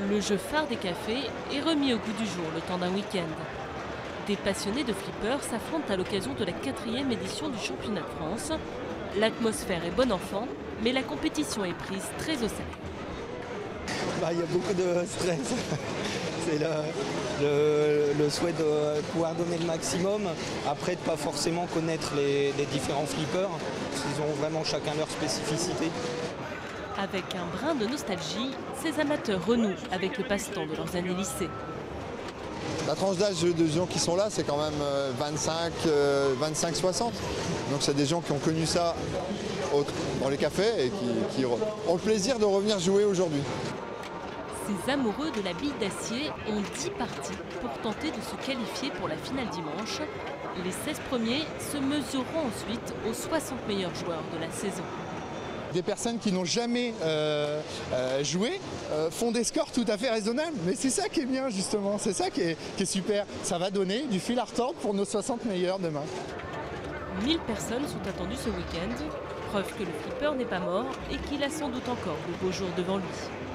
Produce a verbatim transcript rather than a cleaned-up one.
Le jeu phare des cafés est remis au goût du jour le temps d'un week-end. Des passionnés de flippers s'affrontent à l'occasion de la quatrième édition du championnat de France. L'atmosphère est bonne enfant, mais la compétition est prise très au sérieux. Bah, il y a beaucoup de stress. C'est le, le, le souhait de pouvoir donner le maximum. Après, de ne pas forcément connaître les, les différents flippers. Ils ont vraiment chacun leur spécificité. Avec un brin de nostalgie, ces amateurs renouent avec le passe-temps de leurs années lycée. La tranche d'âge de gens qui sont là, c'est quand même vingt-cinq soixante. Donc c'est des gens qui ont connu ça dans les cafés et qui, qui ont le plaisir de revenir jouer aujourd'hui. Ces amoureux de la bille d'acier ont dix parties pour tenter de se qualifier pour la finale dimanche. Les seize premiers se mesureront ensuite aux soixante meilleurs joueurs de la saison. Des personnes qui n'ont jamais euh, euh, joué euh, font des scores tout à fait raisonnables. Mais c'est ça qui est bien justement, c'est ça qui est, qui est super. Ça va donner du fil à retordre pour nos soixante meilleurs demain. mille personnes sont attendues ce week-end, preuve que le flipper n'est pas mort et qu'il a sans doute encore de beaux jours devant lui.